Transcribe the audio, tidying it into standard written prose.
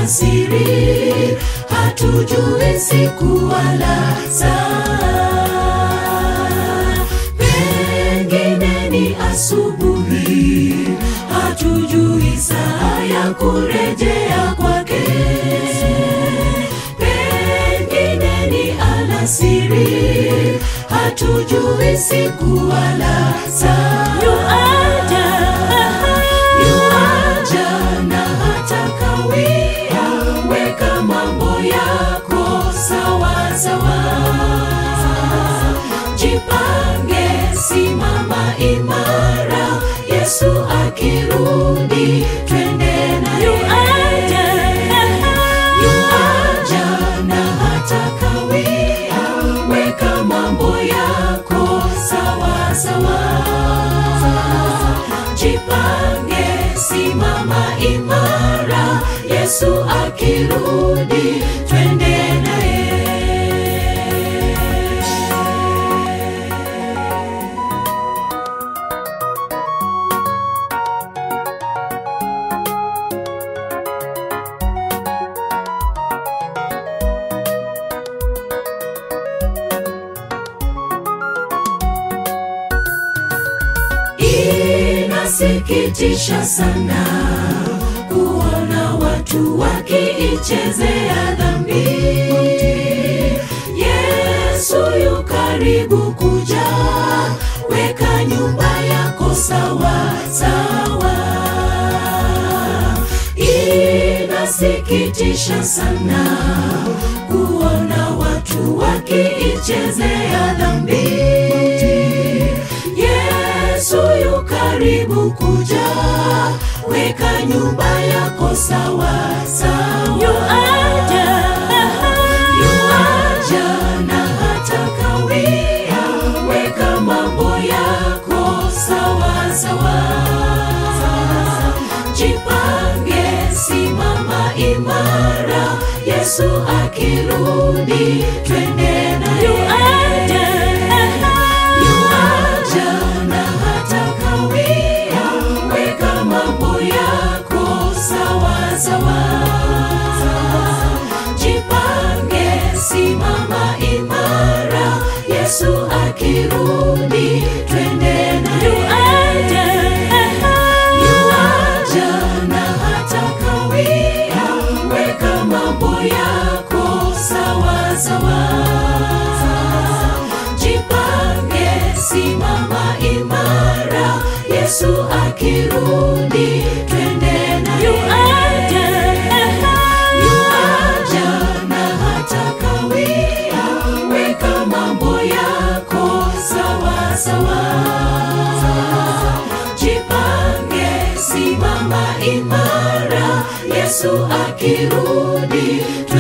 alasiri, hatujui siku wala saa. Pengine ni asubuhi, hatujui saa ya kurejea kwake. Pengine ni alasiri, hatujui siku wala saa. Yuaja na hatakawia, weka mambo yako sawa sawa. Jipange, simama imara, Yesu akirudi twende naye. Yuaja na hatakawia, weka mambo yako sawa sawa. Jipange, simama imara, Yesu akirudi twende naye. Inasikitisha sana kuona watu wakiichezea dhambi. Yesu yu karibu kuja, weka nyumba yako sawa sawa. Inasikitisha sana kuona watu wakiichezea dhambi. Yesu yu karibu kuja, weka nyumba yako sawa sawa. Yuaja na hatakawia, weka mambo yako sawa sawa. Jipange, simama imara, Yesu akirudi twende naye. Yuaja na hatakawia, weka mambo yako sawa sawa. Jipange, simama imara, Yesu akirudi twende naye. Yuaja na hatakawia, weka mambo yako sawa sawa. Jipange, simama imara, Yesu akirudi twende naye. Yuaja na hatakawia, weka mambo yako sawa sawa. Jipange, simama imara, Yesu akirudi twende naye.